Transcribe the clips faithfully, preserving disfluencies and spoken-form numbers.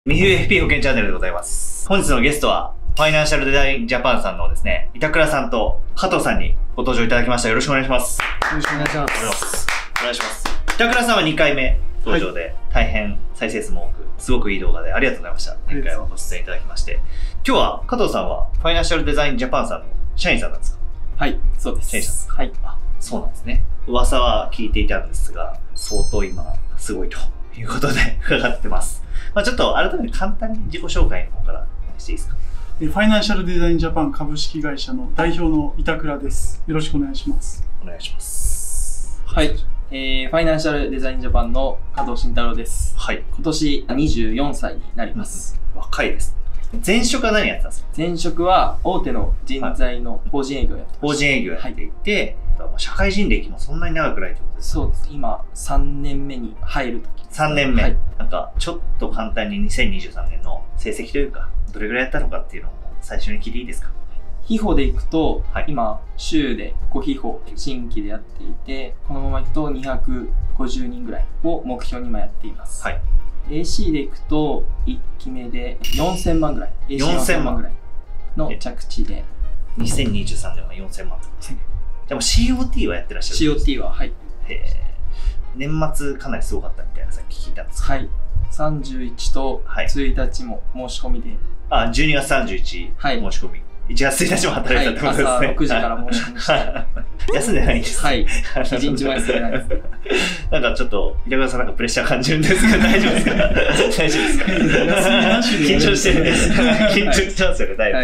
ミヒル エフピー 保険チャンネルでございます。本日のゲストは、ファイナンシャルデザインジャパンさんのですね、板倉さんと加藤さんにご登場いただきました。よろしくお願いします。 よろしくお願いします。 お願いします。板倉さんはにかいめ登場で、はい、大変再生数も多く、すごくいい動画でありがとうございました。前回はご出演いただきまして。今日は加藤さんは、ファイナンシャルデザインジャパンさんの社員さんなんですか？ はい、そうです。 社員さん。 はい。 あ、そうなんですね。噂は聞いていたんですが、相当今、すごいということで伺ってます。まあちょっと改めて簡単に自己紹介の方からしていいですか？ ファイナンシャルデザインジャパン株式会社の代表の板倉です。よろしくお願いします。 お願いします。 はい。えー、ファイナンシャルデザインジャパンの加藤慎太郎です。 はい。 今年にじゅうよんさいになります。 うん、若いです。前職は何やってたんですか？ 前職は大手の人材の法人営業をやってました。 法人営業やっていて、はい、社会人歴もそんなに長くないってことですか？ そうです。今、さんねんめに入るとき。 さんねんめ。 はい、 なんか、ちょっと簡単ににせんにじゅうさんねんの成績というか、どれぐらいやったのかっていうのを最初に聞いていいですか？ ヒホでいくと、はい、今、週でごヒホ新規でやっていて、このままいくとにひゃくごじゅうにんぐらいを目標に今やっています。はい、エーシー でいくと、いっきめでよんせんまんぐらい。 よんせんまんぐらいの着地で。 にせんにじゅうさんねんはよんせんまんですね。でも シーオーティー はやってらっしゃる？ シーオーティー は、はい。へえ。年末かなりすごかったみたいなさっき聞いたんですか？ はい。さんじゅういちとついたちも申し込みで。 はい、あ、じゅうにがつさんじゅういち、はい、申し込み。いちがつついたちも働いたってことですね。 はい、朝ろくじから申し込みして。 休んでないんですか？ はい。一日も休んでないです。 なんかちょっと、板倉さんなんかプレッシャー感じるんですけど、大丈夫ですか？大丈夫ですか？緊張してる。緊張してますよね、だいぶ。はい、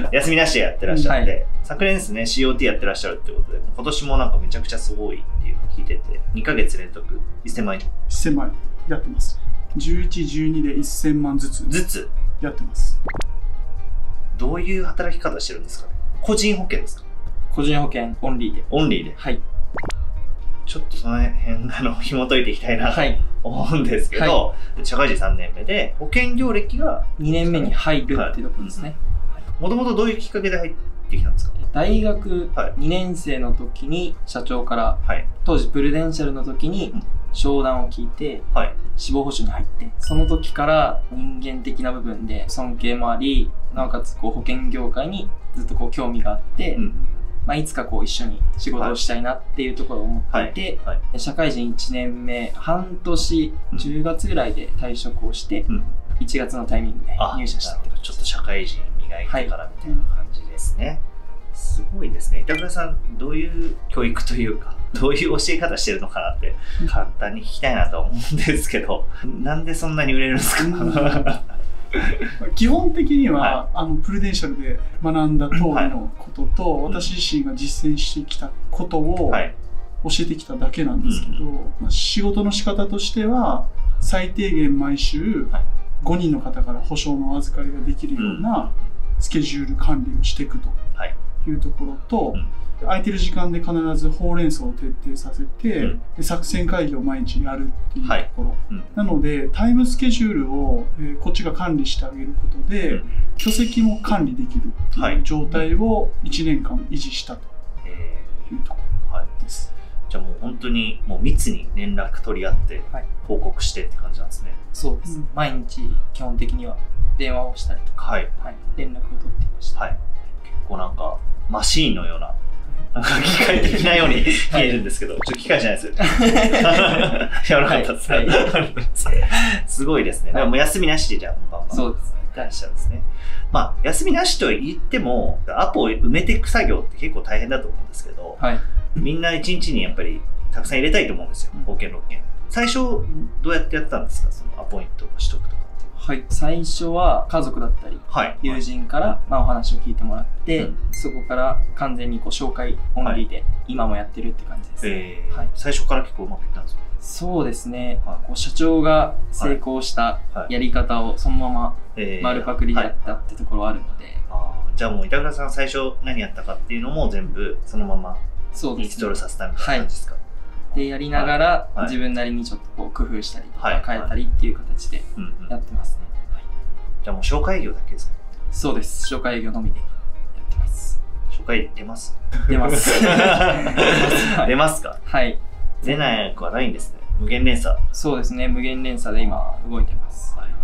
休みなしでやってらっしゃって、はい、昨年ですね、シーオーティー やってらっしゃるってことで、今年もなんかめちゃくちゃすごいっていうのを聞いてて、にかげつ連続せんまん以上。 せんまんやってます。じゅういち、じゅうにでせんまんずつ。 ずつやってます。 どういう働き方してるんですかね？個人保険ですか？ 個人保険オンリーで。 オンリーで。はい。ちょっとその辺、あの、紐解いていきたいなと思うんですけど、はい、社会人さんねんめで、保険業歴がにねんめに入るっていうところですね。 もともとどういうきっかけで入ってきたんですか？ 大学にねんせいの時に社長から、はい、当時プルデンシャルの時に商談を聞いて、はい、死亡保障に入って、その時から人間的な部分で尊敬もあり、なおかつこう保険業界にずっとこう興味があって、うん、まあいつかこう一緒に仕事をしたいなっていうところを思っていて、はいはいはい、社会人いちねんめ、半年、じゅうがつぐらいで退職をして、うん、いちがつのタイミングで入社したってことです。 ちょっと社会人磨いてからみたいな感じですね。はい、すごいですね。板倉さん、どういう教育というか、どういう教え方してるのかなって簡単に聞きたいなと思うんですけど、なんでそんなに売れるんですか？ 基本的には、はい、あのプルデンシャルで学んだ通りのことと、はい、私自身が実践してきたことを教えてきただけなんですけど、はい、仕事の仕方としては最低限毎週ごにんの方から保証のお預かりができるようなスケジュール管理をしていくというところと、はい、空いてる時間で必ずほうれん草を徹底させて、うん、で作戦会議を毎日やるっていうところ、はい、うん、なのでタイムスケジュールを、えー、こっちが管理してあげることで、うん、巨石も管理できるっていう状態をいちねんかん維持したというところです。 はい、じゃあもう本当にもう密に連絡取り合って報告してって感じなんですね。 そうです、うん、毎日基本的には電話をしたりとか、はいはい、連絡を取っていました。はい、 結構なんかマシーンのようななんか機械的なように見えるんですけど、はい、ちょっと機械じゃないですよ。やらなかったです。はい、すごいですね。はい、もう休みなしでじゃあバンバンそうですね。 いらっしゃるんですね。まあ休みなしと言ってもアポを埋めていく作業って結構大変だと思うんですけど、はい、みんないちにちにやっぱりたくさん入れたいと思うんですよ。保険ろっけん。最初どうやってやったんですか？そのアポイントの取得とか。 はい、最初は家族だったり、はい、友人から、まあ、お話を聞いてもらって、うん、そこから完全にこう紹介オンリーで今もやってるって感じです。 えーはい、最初から結構うまくいったんですか？ そうですね、はい、こう社長が成功したやり方をそのまま丸パクリでやったってところはあるので、はいはい、 あじゃあもう板倉さん最初何やったかっていうのも全部そのままインストールさせたみたいな感じですか？ でやりながら、はい、自分なりにちょっとこう工夫したりとか変えたりっていう形でやってますね。はい、 じゃあもう紹介営業だけですか？ そうです。紹介営業のみでやってます。 紹介出ます？ 出ます。 出ますか？ はい。 出ないくはないんですね。無限連鎖。 そうですね。無限連鎖で今動いてます。はいはい、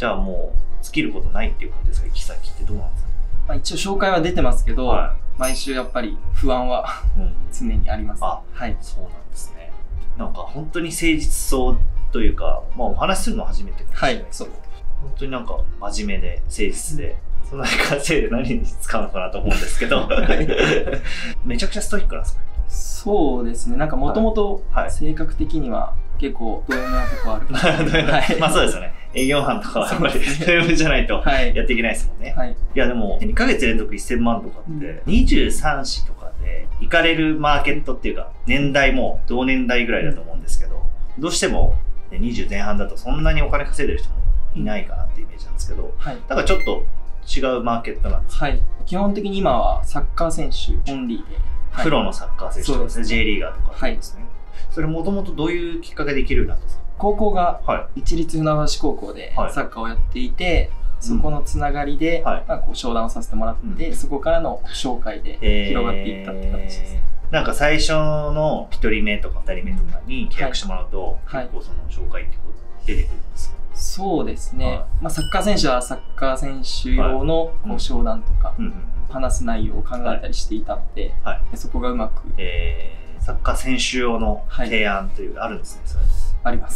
じゃあもう尽きることないっていう感じですか、行き先ってどうなんですか？ まあ一応紹介は出てますけど、はい、毎週やっぱり不安は、うん、常にあります、ね。 あ、はい。そうなんですね。なんか本当に誠実そうというか、まあお話しするの初めてかもしれないですけど、はい、本当になんか真面目で誠実で、その稼いで何に使うのかなと思うんですけど、めちゃくちゃストイックなんですか？ そうですね。なんかもともと性格的には結構ド M なとこある。 はい、まあそうですよね。営業マンとかはやっぱりド M じゃないとやっていけないですもんね。はい、いやでもにかげつ連続せんまんとかってにじゅうさんしとかで行かれるマーケットっていうか年代も同年代ぐらいだと思うんですけど、どうしてもにじゅう前半だとそんなにお金稼いでる人もいないかなっていうイメージなんですけど、はい、だからちょっと違うマーケットなんです。 はい。基本的に今はサッカー選手オンリーで。 プロのサッカー選手ですね。J リーガーとかですね。はい、それもともとどういうきっかけでできるようになったんですか？ 高校が市立船橋高校でサッカーをやっていて、はい、そこのつながりで、はい、まあこう商談をさせてもらって、うん、そこからの紹介で広がっていったって形です。えー、 なんか最初のひとりめとかふたりめとかに契約してもらうと、はい、結構その紹介ってこう出てくるんですか？ そうですね。はい、まあサッカー選手はサッカー選手用のこう商談とか、話す内容を考えたりしていたので、はい、そこがうまく、 えー、サッカー選手用の提案というかあるんですね、それ。 あります。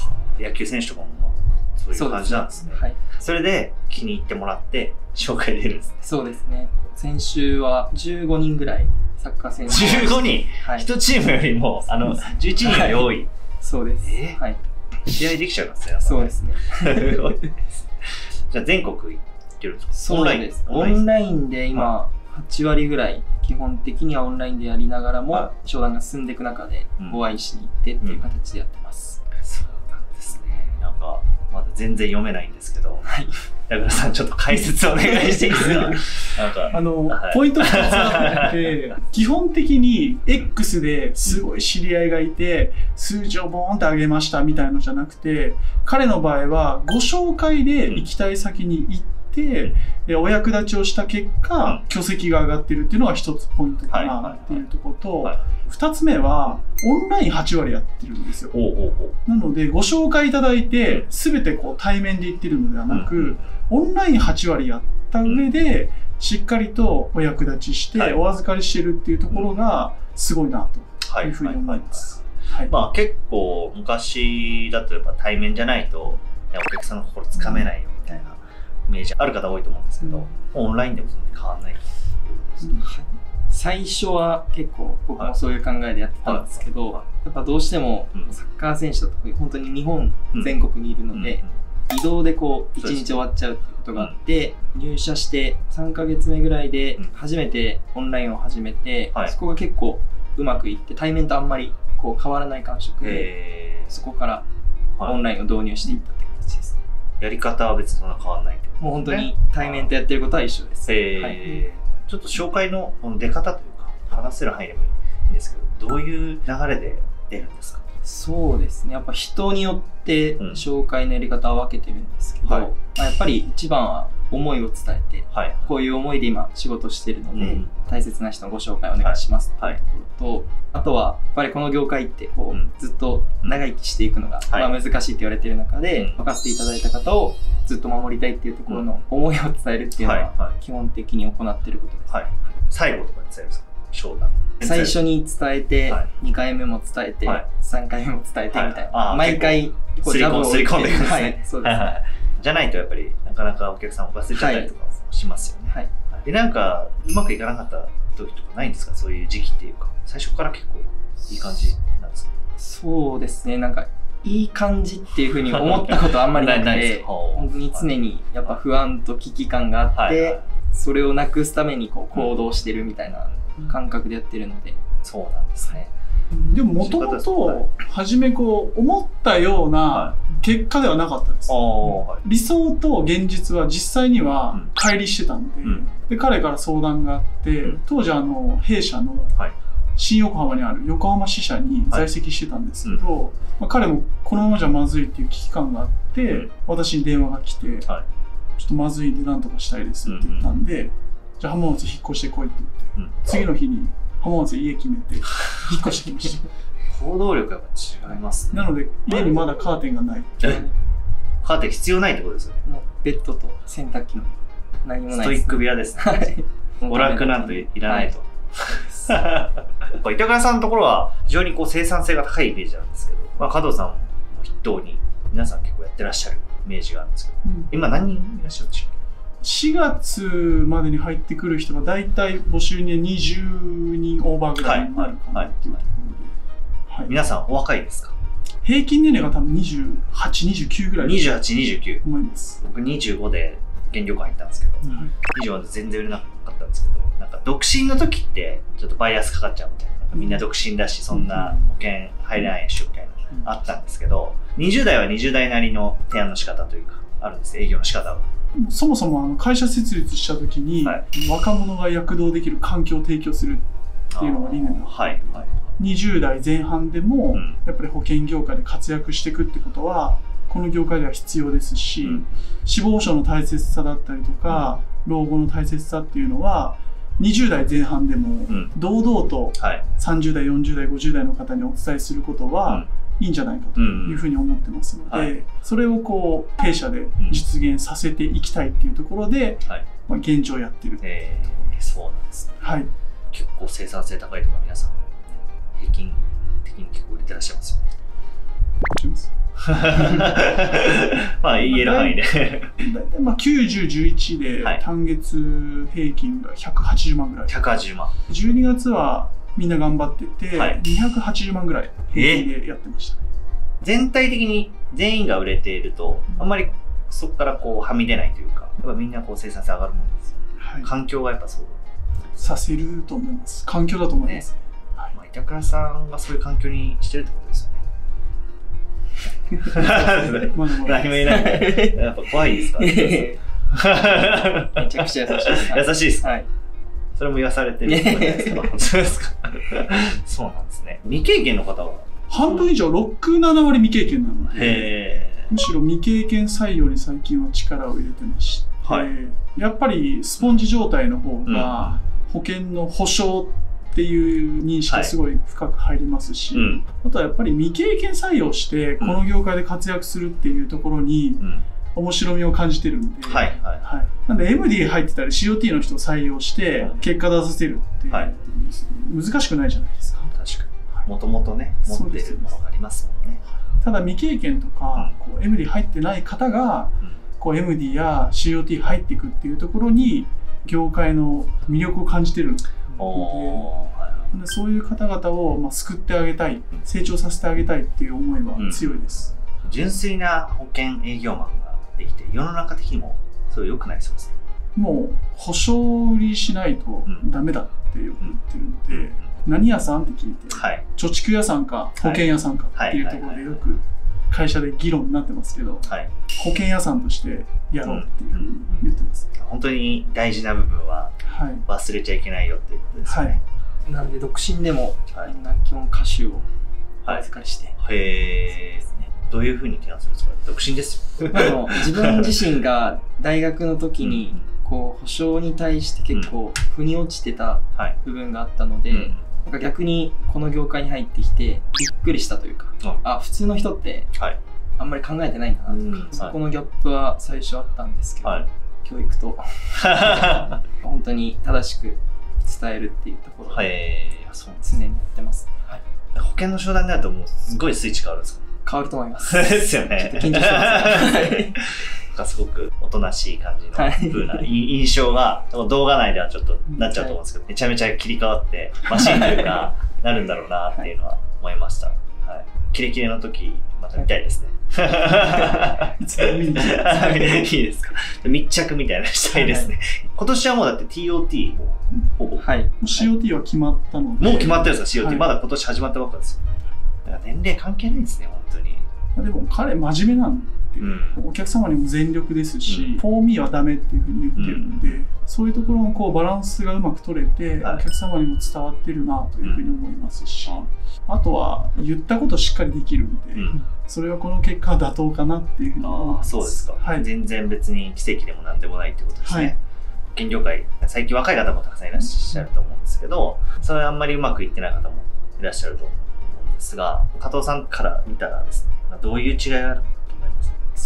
野球選手とかもそういう感じなんですね。はい、それで気に入ってもらって紹介出るんですね。 そうですね。先週はじゅうごにんぐらいサッカー選手。 じゅうごにん、はい、いちチームよりもあのじゅういちにんより多い。はい、 そうです。 えー、はい。試合できちゃいますね。 そうですね。 じゃあ全国行ってるんですか？ そうです。オンラインで今はちわりぐらい基本的にはオンラインでやりながらも商談が進んでいく中でお会いしに行ってっていう形でやってます。 うんうん、そうなんですね。なんかまだ全然読めないんですけど、はい、矢倉さんちょっと解説お願いしていいですか？なんかあの、はい、ポイントふたつあって基本的に X ですごい知り合いがいて数字をボーンって上げましたみたいのじゃなくて、彼の場合はご紹介で行きたい先に行って、うん、お役立ちをした結果、うん、巨石が上がってるっていうのが一つポイントかなっていうところと、二つ目はオンラインはちわりやってるんですよ。おうおうおう。なのでご紹介いただいて全てこう対面で行ってるのではなく、うん、オンラインはちわりやった上で、うん、しっかりとお役立ちしてお預かりしてるっていうところがすごいなというふうに思います。 まあ結構昔だとやっぱ対面じゃないとお客さんの心つかめないよみたいなイメージある方多いと思うんですけど、うん、オンラインでもそんなに変わんないです、ね。うん、 最初は結構僕もそういう考えでやってたんですけど、はい、やっぱどうしてもサッカー選手だと本当に日本全国にいるので、うん、移動でこういちにち終わっちゃうっていうことがあって、入社してさんかげつめぐらいで初めてオンラインを始めて、はい、そこが結構うまくいって対面とあんまりこう変わらない感触で、そこからオンラインを導入していったって形です。 やり方は別にそんな変わらないってことですね。 もう本当に対面とやってることは一緒です。 へー、はい、ちょっと紹介の出方というか話せる範囲でもいいんですけど、どういう流れで出るんですか？ そうですね。やっぱ人によって紹介のやり方は分けてるんですけど、うんはい、まあ、やっぱり一番は思いを伝えて、はい、こういう思いで今仕事してるので、うん、大切な人のご紹介お願いしますっていうところと、はい、あとはやっぱりこの業界ってこう、うん、ずっと長生きしていくのが、まあ、難しいって言われてる中で、うん、任せていただいた方をずっと守りたいっていうところの思いを伝えるっていうのは基本的に行っていることです。はいはい、 最後とかに伝えるんですか？商談最初に伝えて、はい、にかいめも伝えて、はい、さんかいめも伝えてみたいな、はい、毎回こうジャブを打ってすり込んでいくんですね。はい、そうです。じゃないとやっぱりなかなかお客さんを忘れちゃったりとかしますよね。はい、でなんかうまくいかなかった時とかないんですか？そういう時期っていうか最初から結構いい感じなんですか？ そうですね。なんかいい感じっていうふうに思ったことはあんまりなくて本当に常にやっぱ不安と危機感があって、はいはい、それをなくすためにこう行動してるみたいな感覚でやってるので、うん、 そうなんですね。 でももともと初めこう思ったような結果ではなかったです、はい、理想と現実は実際には乖離してたんで、うん、で彼から相談があって、うん、当時あの弊社の新横浜にある横浜支社に在籍してたんですけど、はい、まあ、彼もこのままじゃまずいっていう危機感があって、うん、私に電話が来て、はい、ちょっとまずいんで何とかしたいですって言ったんで、うん、じゃあ浜松引っ越してこいって言って、うん、次の日に浜松家決めて引っ越してきました。 行動力やっぱ違いますね。 なので家にまだカーテンがない。 カーテン必要ないってことですよね。 もうベッドと洗濯機の何もないです、ね。 ストイック部屋ですね。はい。娯楽なんといらないと。はい、板倉さんのところは非常にこう生産性が高いイメージなんですけど、まあ、加藤さんも筆頭に皆さん結構やってらっしゃるイメージがあるんですけど、うん、今何人いらっしゃるんでしょうか？ しがつまでに入ってくる人が大体募集ににじゅうにんオーバーぐらいになるかなっていうところで、 はいはい、皆さんお若いですか？ 平均年齢が多分にじゅうはち、にじゅうきゅうぐらいにじゅうはち、にじゅうきゅう思います。 僕にじゅうごで原料館入ったんですけど、うん、にじゅうごで全然売れなかったんですけど、なんか独身の時ってちょっとバイアスかかっちゃうみたいな、なんかみんな独身だしそんな保険入れないでしょみたいな、あったんですけど、にじゅう代はにじゅう代なりの提案の仕方というかあるんです、営業の仕方は。 そもそもあの会社設立した時に、はい、若者が躍動できる環境を提供するっていうのが理念だったので、はいはい、にじゅう代前半でもやっぱり保険業界で活躍していくってことはこの業界では必要ですし、うん、死亡保障の大切さだったりとか、うん、老後の大切さっていうのはにじゅう代前半でも堂々とさんじゅう代、よんじゅう代、ごじゅう代の方にお伝えすることは、うん、いいんじゃないかというふうに思ってますので、うんはい、それをこう弊社で実現させていきたいっていうところで、うんはいまあ、現状やってる、 えー、そうなんですね、はい、結構生産性高いとか皆さん平均的に結構売れてらっしゃいますよね。まあ言える範囲で大体まあきゅうじゅう、じゅういちで単月平均がひゃくはちじゅうまんぐらい、 ひゃくはちじゅうまん、 じゅうにがつはみんな頑張ってて、はい、にひゃくはちじゅうまんぐらい平均でやってました、ね、 全体的に全員が売れているとあんまりそこからこうはみ出ないというか、やっぱみんなこう生産性上がるもんですよ、はい、環境がやっぱそうさせると思います。環境だと思います、ねはい、まあ、板倉さんがそういう環境にしてるってことですよね。何も言えないんでやっぱ怖いですか？めちゃくちゃ優しいです。 優しいですか？はい。それも言わされてるじゃないですか。本当ですか？そうなんですね。未経験の方は半分以上、ろく、ななわり未経験なので、むしろ未経験採用に最近は力を入れてまして、はい、やっぱりスポンジ状態の方が保険の保証っていう認識がすごい深く入りますし、はいうん、あとはやっぱり未経験採用してこの業界で活躍するっていうところに面白みを感じてるんで、はいはいはい、なんで エムディー 入ってたり シーオーティー の人を採用して結果出させるっていう、はい、難しくないじゃないですか。 確かにもともとね持ってるものがありますもんね。 ただ未経験とか、うん、こう エムディー 入ってない方が、うん、こう エムディー や シーオーティー 入っていくっていうところに業界の魅力を感じてるので、そういう方々をまあ救ってあげたい、成長させてあげたいっていう思いは強いです、 うん、純粋な保険営業マンができて世の中的にもすごい良くなりそうですね。 もう保証売りしないとダメだってよく言ってるので、うんうん、何屋さんって聞いて、はい、貯蓄屋さんか保険屋さんかっていうところでよく会社で議論になってますけど、はい、保険屋さんとしてやろうっていうふうに言ってます、 うんうん、本当に大事な部分は忘れちゃいけないよっていうことですね、はい、 なんで独身でもみんな基本歌手をお預かりして、 はい、へえ、どういうふうに提案するんですか？独身ですよあの自分自身が大学の時にこう保証に対して結構腑に落ちてた部分があったので、うんはい、なんか逆にこの業界に入ってきてびっくりしたというか、うん、あ、普通の人ってあんまり考えてないんだなとか、うん、そこのギャップは最初あったんですけど、はい、教育と本当に正しく伝えるっていうところで常にやってます、はい、 保険の商談になるともうすごいスイッチ変わるんですか？ 変わると思いますですよね。 緊張してます。すごくおとなしい感じの風な印象が動画内ではちょっとなっちゃうと思うんですけど、めちゃめちゃ切り替わってマシンというかなるんだろうなっていうのは思いました。はい、キレキレの時また見たいですね。いつでも見に来ていいですか？密着みたいなしたいですね。今年はもうだって ティーオーティー もほぼ、 はい、シーオーティー は決まったので、 もう決まってるんですか？ シーオーティー、はい、まだ今年始まったばっかですよ。だから年齢関係ないんですね、本当に。 でも彼真面目なんで、うん、お客様にも全力ですし、うん、フォーミーはダメっていうふうに言ってるので、うん、そういうところのこうバランスがうまく取れて、はい、お客様にも伝わってるなというふうに思いますし、うん、あとは言ったことしっかりできるんで、うん、それはこの結果は妥当かなっていうふうに思います。 あ、そうですか、はい、全然別に奇跡でもなんでもないってことですね。はい、保険業界、最近若い方もたくさんいらっしゃると思うんですけど、それはあんまりうまくいってない方もいらっしゃると思うんですが、加藤さんから見たらですね、どういう違いがあると思います？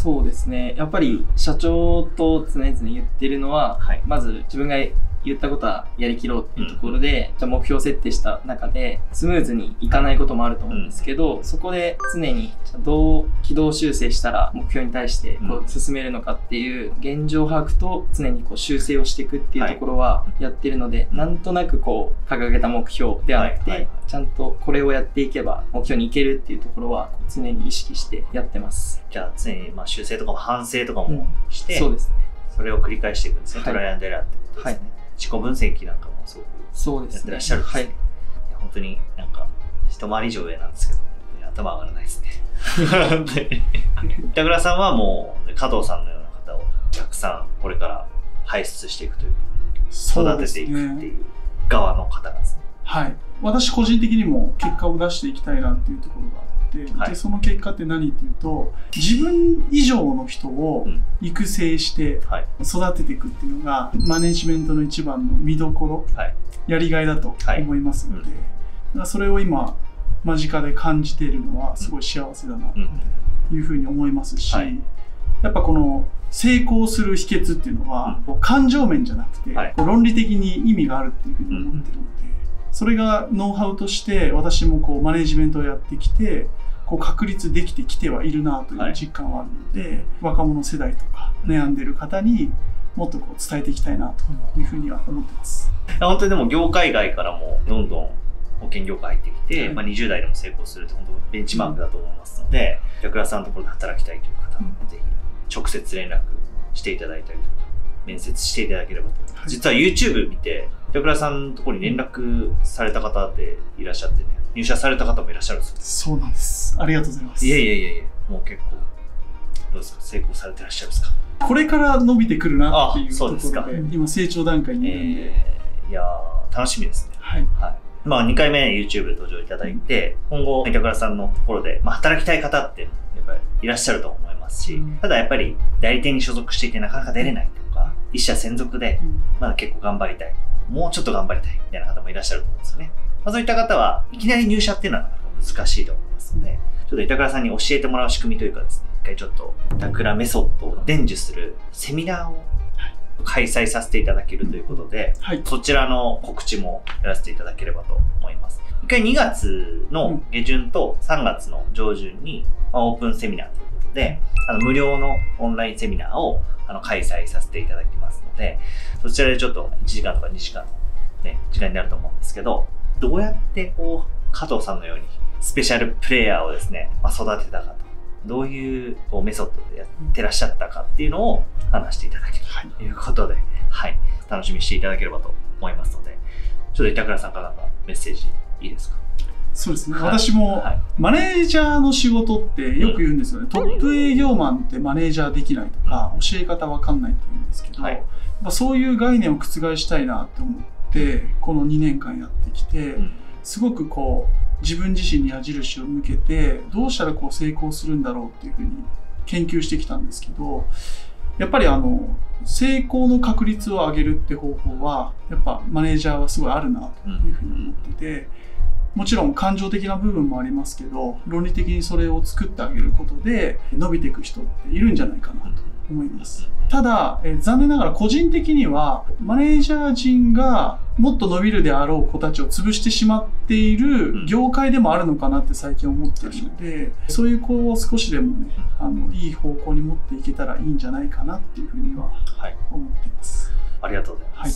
そうですね。やっぱり社長と常々言ってるのは、はい、まず自分が言ったことはやりきろうっていうところで、うん、じゃあ目標設定した中でスムーズにいかないこともあると思うんですけど、うん、そこで常にどう軌道修正したら目標に対してこう進めるのかっていう現状把握と常にこう修正をしていくっていうところはやってるので、はい、なんとなくこう掲げた目標であって、はいはい、ちゃんとこれをやっていけば目標にいけるっていうところは常に意識してやってます。 じゃあ常にまあ修正とかも反省とかもして、うん、 そうですね。 それを繰り返していくんですね。はい、トライアンドエラーってことですね。はい、自己分析なんかもすごくやってらっしゃるんですね。はい、いや本当になんか一回り以上上なんですけど、本当に頭上がらないですね。本当に。板倉さんはもう加藤さんのような方をたくさんこれから輩出していくというか、育てていくっていう側の方なんですね。 はい。私個人的にも結果を出していきたいなっていうところがあって、はい、でその結果って何っていうと、自分以上の人を育成して育てていくっていうのが、うん、マネジメントの一番の見どころ、はい、やりがいだと思いますので、はい、だからそれを今間近で感じているのはすごい幸せだなというふうに思いますし、はい、やっぱこの成功する秘訣っていうのは、うん、感情面じゃなくて、はい、論理的に意味があるっていうふうに思ってるので、それがノウハウとして私もこうマネジメントをやってきてこう確立できてきてはいるなという実感はあるので、はい、若者世代とか悩んでる方にもっとこう伝えていきたいなというふうには思ってます。 本当にでも業界外からもどんどん保険業界入ってきて、はい、まあにじゅう代でも成功するって本当ベンチマークだと思いますので、板倉さんのところで働きたいという方は、うん、ぜひ直接連絡していただいたりとか面接していただければと思います。はい、実は YouTube 見て板倉さんのところに連絡された方でいらっしゃってね、入社された方もいらっしゃるんですよ。 そうなんです。ありがとうございます。 いやいやいやいや、もう結構どうですか、成功されてらっしゃるんですか。 これから伸びてくるなっていうところで、今成長段階にいるんで、 えー、いやー楽しみですね。はい。はい、まあにかいめ YouTube 登場いただいて、うん、今後板倉さんのところで、まあ、働きたい方ってやっぱりいらっしゃると思いますし、うん、ただやっぱり代理店に所属していてなかなか出れないとか、一社専属でまだ結構頑張りたい、もうちょっと頑張りたいみたいな方もいらっしゃると思うんですよね。まあ、そういった方はいきなり入社っていうのはなかなか難しいと思いますので、ちょっと板倉さんに教えてもらう仕組みというかですね、一回ちょっと板倉メソッドを伝授するセミナーを開催させていただけるということで、はい、そちらの告知もやらせていただければと思います。一回にがつの下旬とさんがつの上旬にオープンセミナーということで、あの無料のオンラインセミナーをあの開催させていただきますので、そちらでちょっといちじかんとかにじかんの、ね、時間になると思うんですけど、どうやってこう加藤さんのようにスペシャルプレイヤーをですね、まあ、育てたかと、どういうこうメソッドでやってらっしゃったかっていうのを話していただけるということで、はい、はい、楽しみにしていただければと思いますので、ちょっと板倉さんからのメッセージいいですか。 そうですね、はい、私もマネージャーの仕事ってよく言うんですよね、うん、トップ営業マンってマネージャーできないとか、うん、教え方わかんないって言うんですけど、はい、まあ、そういう概念を覆したいなって思ってこのにねんかんやってきて、うん、すごくこう自分自身に矢印を向けてどうしたらこう成功するんだろうっていうふうに研究してきたんですけど、やっぱりあの成功の確率を上げるって方法はやっぱマネージャーはすごいあるなというふうに思ってて、もちろん感情的な部分もありますけど、論理的にそれを作ってあげることで伸びていく人っているんじゃないかなと思います。ただ、え残念ながら個人的にはマネージャー陣がもっと伸びるであろう子たちを潰してしまっている業界でもあるのかなって最近思ってるので、そういう子を少しでもね、あのいい方向に持っていけたらいいんじゃないかなっていうふうには思ってます。 はい、ありがとうございます。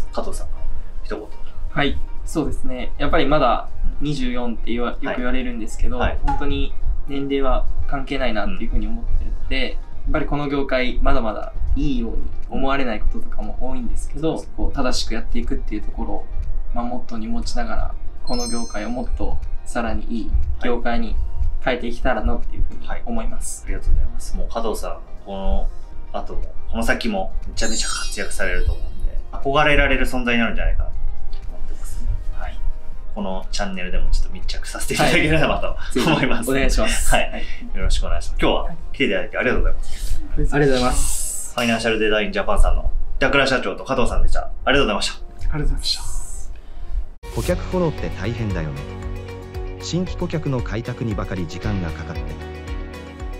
はい、加藤さんから一言。 はい、そうですね。やっぱりまだにじゅうよんって言わよく言われるんですけど、はいはい、本当に年齢は関係ないなっていうふうに思ってるので、うん、やっぱりこの業界まだまだいいように思われないこととかも多いんですけど、うん、こう正しくやっていくっていうところを、まあ、モットーに持ちながらこの業界をもっとさらにいい業界に変えていけたらなっていうふうに思います。 はい、ありがとうございます。もう加藤さんこの後もこの先もめちゃめちゃ活躍されると思うんで、憧れられる存在になるんじゃないかなと思ってますね。はい、このチャンネルでもちょっと密着させていただければと、はい、思います。 お願いします。 はい、はい、よろしくお願いします。今日は来ていただいてありがとうございます。 ありがとうございます。 ファイナンシャルデザインジャパンさんの板倉社長と加藤さんでした。ありがとうございました。 ありがとうございました。 顧客フォローって大変だよね。新規顧客の開拓にばかり時間がかかって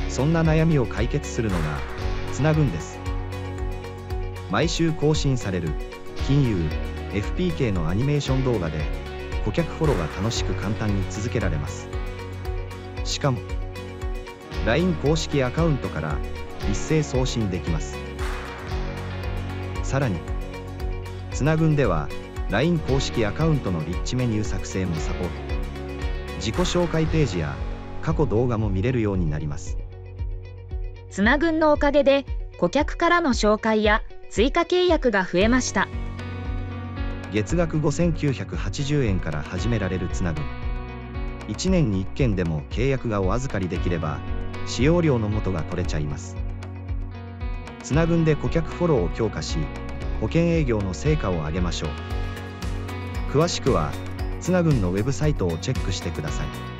そんな悩みを解決するのがつなぐんです。毎週更新される金融 エフピーケー のアニメーション動画で顧客フォローが楽しく簡単に続けられます。しかも ライン 公式アカウントから一斉送信できます。さらにつなぐんでは ライン 公式アカウントのリッチメニュー作成もサポート。自己紹介ページや過去動画も見れるようになります。 つなぐんのおかげで顧客からの紹介や追加契約が増えました。 月額ごせんきゅうひゃくはちじゅうえんから始められるつなぐん。いちねんにいっけんでも契約がお預かりできれば使用料の元が取れちゃいます。つなぐんで顧客フォローを強化し、保険営業の成果を上げましょう。詳しくはつなぐんのウェブサイトをチェックしてください。